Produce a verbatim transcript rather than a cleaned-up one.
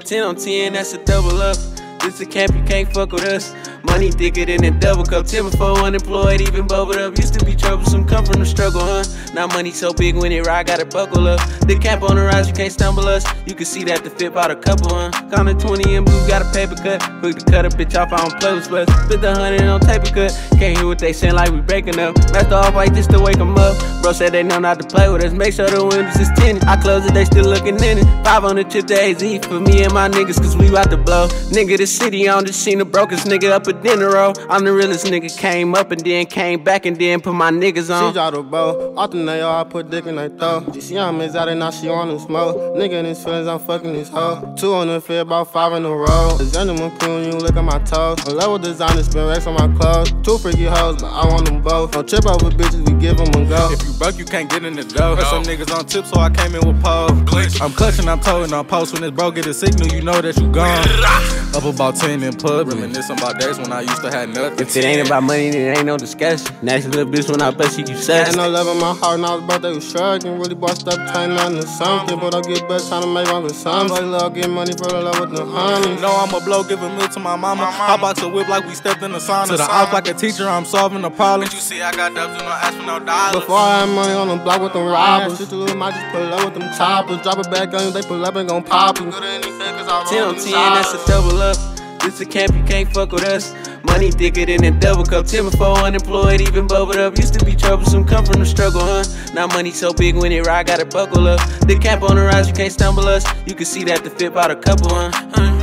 ten on ten, that's a double up. This a camp, you can't fuck with us. Money thicker than a double cup. ten before unemployed, even bubbled up. Used to be troublesome, come from the struggle, huh? Now money so big when it ride, gotta buckle up. The cap on the rise, you can't stumble us. You can see that the fit bought a couple, huh? Counted twenty in blue, got a paper cut. Quick to cut a bitch off, I don't play with sluts. Spit the hundred on paper cut. Can't hear what they saying like we breaking up. Master off white just to wake them up. Bro said they know not to play with us. Make sure the windows is tinted. I close it, they still looking in it. Five on the chip to A Z for me and my niggas, cause we about to blow. Nigga, the city on the scene, the brokest nigga up a dinner roll. I'm the realest nigga, came up and then came back and then put my niggas on. She dropped a bow, off the nail, I put dick in her throat. She on me out and now she on the smoke. Nigga in his feelings, I'm fucking his hoe. Two on the field, about five in a row. The gentleman cool, you look at my toes. A level designer, spin racks on my clothes. Two freaky hoes, but I want them both. Don't trip over bitches, we give them a go. If you broke, you can't get in the dough. No. Some niggas on tip, so I came in with pole. I'm clutching, I'm towing on post. When it's broke, get a signal, you know that you gone. Up about ten in pub, reminiscing about days when I used to have nothing. If it ain't about money, then it ain't no discussion. Next little bitch when I bust, she keep sucking. Ain't no love in my heart, now it's about they was shrugging. Really bossed up, turning nothing to something. But I get better, trying to make one with something. Like love, get money for the love with the honey. Know I'm a blow, give a meal to my mama. Hot box a whip like we stepped in the sauna. To the ops like a teacher, I'm solving the problem. But you see, I got dubs, do not ask for no dollars. Before I had money on the block with them robbers. Shit, you might just pull up with them choppers. Drop it back on you, they pull up and gon' pop you. ten on ten, that's a double up. This a camp, you can't fuck with us. Money thicker than a double cup. ten before unemployed, even bubbled up. Used to be troublesome, come from the struggle, huh? Now money so big when it ride, gotta buckle up. The cap on the rise, you can't stumble us. You can see that the fit bought a couple, huh?